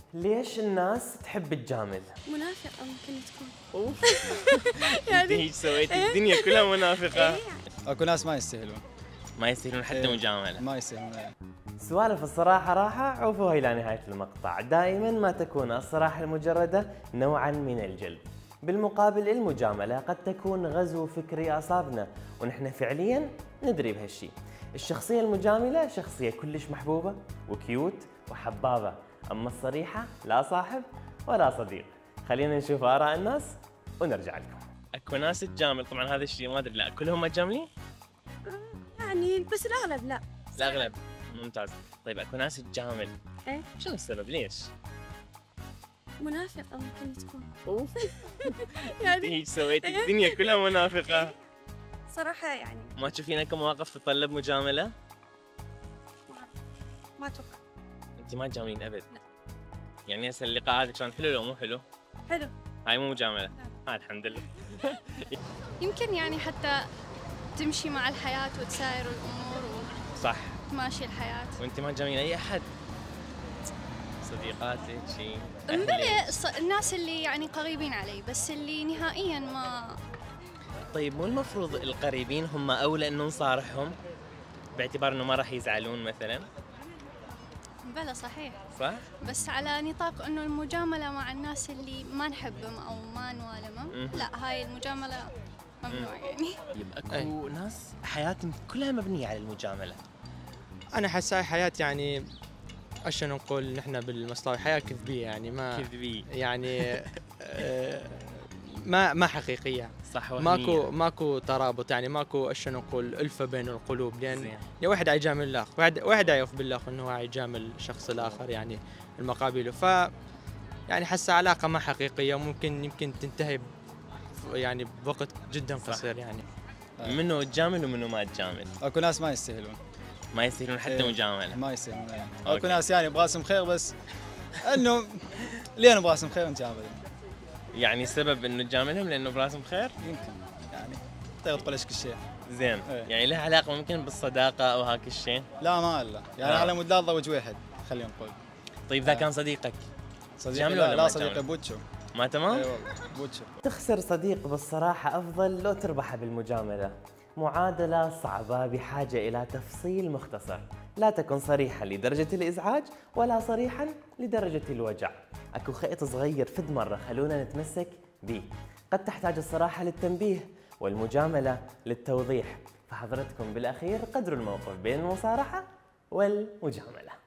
ليش الناس تحب تجامل؟ منافقة ممكن تكون. اوف انت هيك سويتي الدنيا كلها منافقة. اكو ناس ما يستاهلون. ما يستاهلون حتى مجاملة. ما يستاهلون. سوالف الصراحة راحة، عوفوها إلى نهاية المقطع. دائما ما تكون الصراحة المجردة نوعا من الجلد، بالمقابل المجاملة قد تكون غزو فكري أصابنا ونحن فعليا ندري بهالشي. الشخصية المجاملة شخصية كلش محبوبة وكيوت وحبابة، أما الصريحة لا صاحب ولا صديق. خلينا نشوف آراء الناس ونرجع لكم. اكو ناس تجامل، طبعا هذا الشيء ما ادري، لا كلهم متجاملين؟ يعني بس الأغلب لا. الأغلب. ممتاز. طيب اكو ناس تجامل، ايه شنو السبب؟ ليش؟ منافقة ممكن تكون. اوف يعني هيك سويتي الدنيا كلها منافقة. صراحة يعني ما تشوفين اكو مواقف تتطلب مجاملة؟ ما أتوقع. انت ما تجاملين ابد؟ لا. يعني هسه اللقاء هذا كان حلو لو مو حلو؟ حلو. هاي مو مجاملة؟ الحمد لله. يمكن يعني حتى تمشي مع الحياة وتساير الأمور صح. وتماشي الحياة. وانت ما تجاملين اي احد؟ صديقاتك شيء؟ مبلي الناس اللي يعني قريبين علي، بس اللي نهائيا ما. طيب مو المفروض القريبين هم اولى انه نصارحهم باعتبار انه ما راح يزعلون مثلا؟ بلى صحيح. صح؟ بس على نطاق انه المجاملة مع الناس اللي ما نحبهم او ما نوالمهم، لا هاي المجاملة ممنوع يعني. يبقى اكو ناس حياتهم كلها مبنية على المجاملة. انا احس هاي حياة يعني ايش نقول نحن بالمصطلح، حياة كذبية يعني ما كذبية يعني ما حقيقية. صح. وهمية. ماكو ترابط، يعني ماكو ايش نقول ألفة بين القلوب، لان يا واحد يجامل الاخر، واحد يعرف بالاخر انه هو يجامل الشخص الاخر يعني المقابله، ف يعني حس علاقة ما حقيقية، يمكن تنتهي يعني بوقت جدا قصير يعني. منو تجامل ومنو ما تجامل؟ اكو ناس ما يستاهلون. ما يستاهلون حتى مجاملة. ما يستاهلون. اكو ناس يعني براسهم خير، بس انه لين براسهم خير نجامل. يعني السبب انه تجاملهم لانه براسهم خير؟ يمكن يعني تغطي لك كل شيء. زين. يعني لها علاقة ممكن بالصداقة او هاك الشيء؟ لا ما لا يعني على مود لا ضوج واحد خلينا نقول. طيب اذا كان صديقك؟ صديقي لا صديقي بوتشو. ما تمام؟ اي والله بوتشو. تخسر صديق بالصراحة أفضل لو تربحه بالمجاملة. معادلة صعبة بحاجة إلى تفصيل مختصر. لا تكن صريحا لدرجة الإزعاج ولا صريحا لدرجة الوجع. أكو خيط صغير فد مرة خلونا نتمسك به. قد تحتاج الصراحة للتنبيه والمجاملة للتوضيح، فحضرتكم بالأخير قدروا الموقف بين المصارحة والمجاملة.